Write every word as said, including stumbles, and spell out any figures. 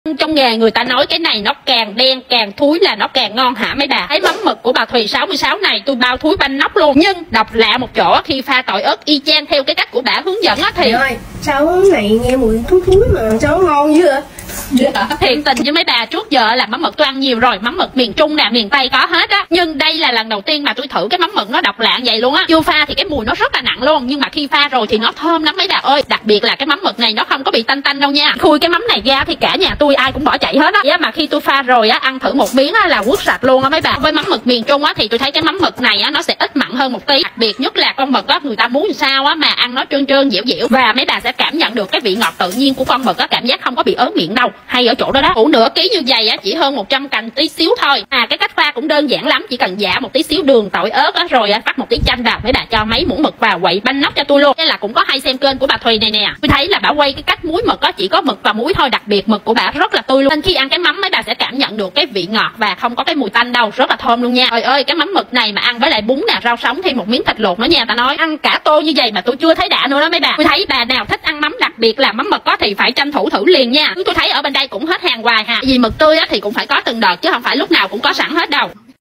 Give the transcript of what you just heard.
Trong nghề người ta nói cái này nó càng đen càng thúi là nó càng ngon hả mấy bà. Thấy mắm mực của bà Thùy sáu mươi sáu này tôi bao thúi banh nóc luôn. Nhưng độc lạ một chỗ, khi pha tỏi ớt y chang theo cái cách của bà hướng dẫn á thì ơi, sao món này nghe mùi thúi thúi mà sao ngon dữ vậy? Dạ. Thiệt tình với mấy bà, trước giờ là mắm mực tôi ăn nhiều rồi, mắm mực miền Trung nè, miền Tây có hết á, nhưng đây là lần đầu tiên mà tôi thử cái mắm mực nó độc lạ vậy luôn á. Chưa pha thì cái mùi nó rất là nặng luôn, nhưng mà khi pha rồi thì nó thơm lắm mấy bà ơi. Đặc biệt là cái mắm mực này nó không có bị tanh tanh đâu nha. Khui cái mắm này ra thì cả nhà tôi ai cũng bỏ chạy hết á. Dạ, mà khi tôi pha rồi á, ăn thử một miếng á là quất sạch luôn á mấy bà. Với mắm mực miền Trung á thì tôi thấy cái mắm mực này á nó sẽ ít mặn hơn một tí. Đặc biệt nhất là con mực á, người ta muốn sao á mà ăn nó trơn trơn dẻo dẻo, và mấy bà sẽ cảm nhận được cái vị ngọt tự nhiên của con mực á, cảm giác không có bị ớn miệng đâu. Hay ở chỗ đó đó. Củ nửa ký như vậy á chỉ hơn một trăm cành tí xíu thôi. À, cái cách pha cũng đơn giản lắm, chỉ cần giả một tí xíu đường, tỏi ớt á, rồi á vắt một tí chanh vào, mấy bà cho mấy muỗng mực vào quậy banh nóc cho tôi luôn. Thế là cũng có hay xem kênh của bà Thùy này nè, tôi thấy là bà quay cái cách muối mực á chỉ có mực và muối thôi, đặc biệt mực của bà rất là tươi luôn, nên khi ăn cái mắm mấy bà sẽ cảm nhận được cái vị ngọt và không có cái mùi tanh đâu, rất là thơm luôn nha. Trời ơi, cái mắm mực này mà ăn với lại bún nè, rau sống, thêm một miếng thịt luộc nữa nha, ta nói ăn cả tô như vậy mà tôi chưa thấy đã nữa đó mấy bà. Tôi thấy bà nào thích ăn mắm, đặc biệt là mắm mực có thì phải tranh thủ thử liền nha. Tôi thấy ở bên đây cũng hết hàng hoài ha, vì mực tươi á thì cũng phải có từng đợt chứ không phải lúc nào cũng có sẵn hết đâu.